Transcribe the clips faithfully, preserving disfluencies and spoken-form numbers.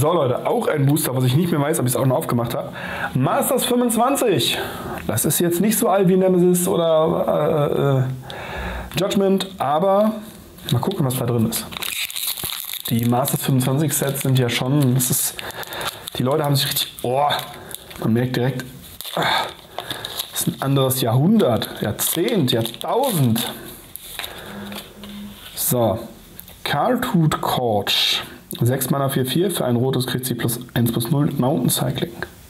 So Leute, auch ein Booster, was ich nicht mehr weiß, ob ich es auch noch aufgemacht habe. Masters fünfundzwanzig. Das ist jetzt nicht so alt wie Nemesis oder äh, äh, Judgment, aber mal gucken, was da drin ist. Die Masters fünfundzwanzig Sets sind ja schon, das ist, die Leute haben sich richtig, oh, man merkt direkt, das ist ein anderes Jahrhundert, Jahrzehnt, Jahrtausend. So, Cartwood Coach. sechs Mana vier vier, für ein rotes kriegt sie plus eins plus null Mountain Cycling.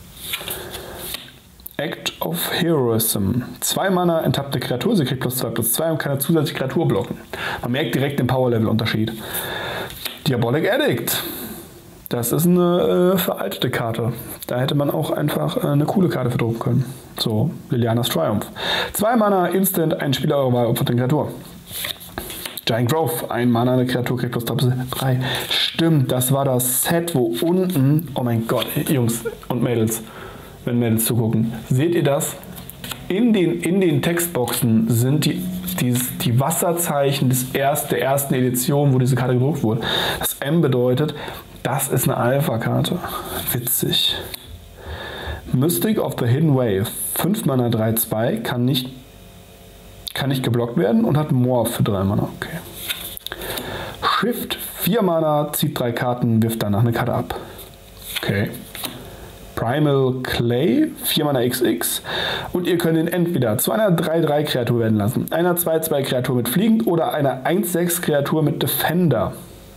Act of Heroism. zwei Mana, enttappte Kreatur, sie kriegt plus zwei plus zwei und kann eine zusätzliche Kreatur blocken. Man merkt direkt den Power-Level-Unterschied. Diabolic Addict. Das ist eine äh, veraltete Karte. Da hätte man auch einfach äh, eine coole Karte für drucken können. So, Lilianas Triumph. zwei Mana, Instant, ein Spieler eurer Wahl opfert eine Kreatur. Giant Growth, ein Mana, eine Kreatur kriegt plus drei. Stimmt, das war das Set, wo unten, oh mein Gott, Jungs und Mädels, wenn Mädels zugucken, seht ihr das? In den, in den Textboxen sind die, die, die Wasserzeichen des erst, der ersten Edition, wo diese Karte gedruckt wurde. Das M bedeutet, das ist eine Alpha-Karte. Witzig. Mystic of the Hidden Wave, fünf Mana, drei zwei, kann nicht Kann nicht geblockt werden und hat Morph für drei Mana. Okay. Shift, vier Mana, zieht drei Karten, wirft danach eine Karte ab. Okay. Primal Clay, vier Mana X X. Und ihr könnt ihn entweder zu einer drei drei Kreatur werden lassen, einer zwei zwei Kreatur mit Fliegend oder einer eins sechs Kreatur mit Defender.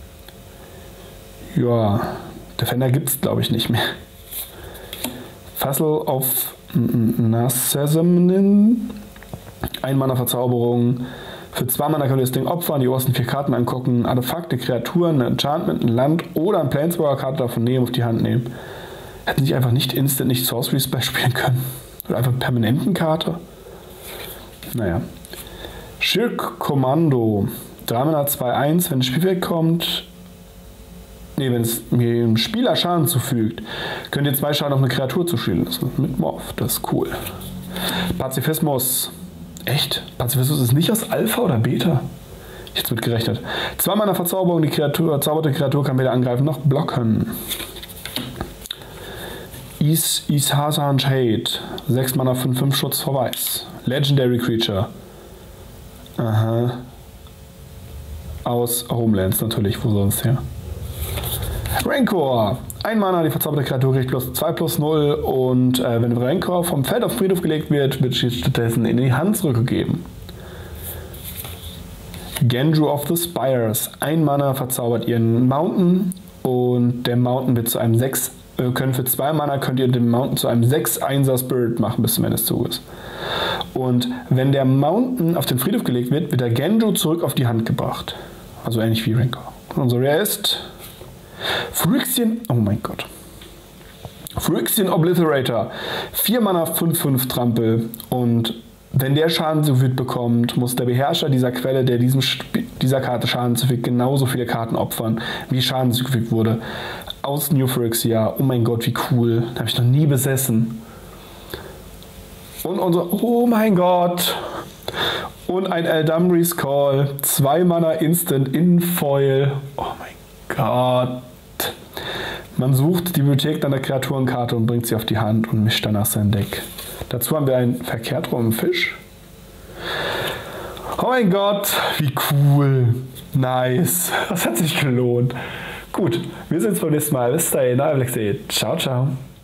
Ja, Defender gibt es glaube ich nicht mehr. Fassel of Narcissism. Ein Mana Verzauberung. Für zwei Mana könnt ihr das Ding opfern, die obersten vier Karten angucken, Artefakte, Kreaturen, ein Enchantment, ein Land oder ein Planeswalker-Karte davon nehmen, auf die Hand nehmen. Hätten sie einfach nicht Instant, nicht Sorcery Spell spielen können? Oder einfach permanenten Karte? Naja. Shirk Kommando. drei Mana zwei eins, wenn das Spielfeld kommt. Ne, wenn es mir dem Spieler Schaden zufügt, könnt ihr zwei Schaden auf eine Kreatur zuschilden. Das ist mit Morph, das ist cool. Pazifismus. Echt? Pazifismus ist nicht aus Alpha oder Beta? Jetzt wird gerechnet. Zwei Mana Verzauberung, die Kreatur, verzauberte Kreatur kann weder angreifen noch blocken. Is, Ishazan Shade. sechs Mana fünf fünf Schutz vor Weiß. Legendary Creature. Aha. Aus Homelands natürlich, wo sonst her. Rancor. Ein Mana, die verzauberte Kreatur kriegt plus zwei plus null und äh, wenn Rancor vom Feld auf Friedhof gelegt wird, wird sie stattdessen in die Hand zurückgegeben. Genju of the Spires. Ein Mana verzaubert ihren Mountain und der Mountain wird zu einem sechs, äh, können für zwei Mana könnt ihr den Mountain zu einem sechs eins Spirit machen bis zum Ende des Zuges. Und wenn der Mountain auf den Friedhof gelegt wird, wird der Genju zurück auf die Hand gebracht. Also ähnlich wie Rancor. Unser Rare ist Phyrexian, oh mein Gott. Phyrexian Obliterator. vier Mana fünf fünf Trampel und wenn der Schaden zufügt bekommt, muss der Beherrscher dieser Quelle, der diesem Sp dieser Karte Schaden zufügt, genauso viele Karten opfern, wie Schaden zugefügt wurde. Aus New Phyrexia. Oh mein Gott, wie cool. Das habe ich noch nie besessen. Und unser, oh mein Gott. Und ein Eldamri's Call. zwei Mana Instant in Foil. Oh mein Gott. Man sucht die Bibliothek einer Kreaturenkarte und bringt sie auf die Hand und mischt danach sein Deck. Dazu haben wir einen verkehrt rum Fisch. Oh mein Gott, wie cool. Nice. Das hat sich gelohnt. Gut, wir sehen uns beim nächsten Mal. Bis dahin, Alexei. Ciao, ciao.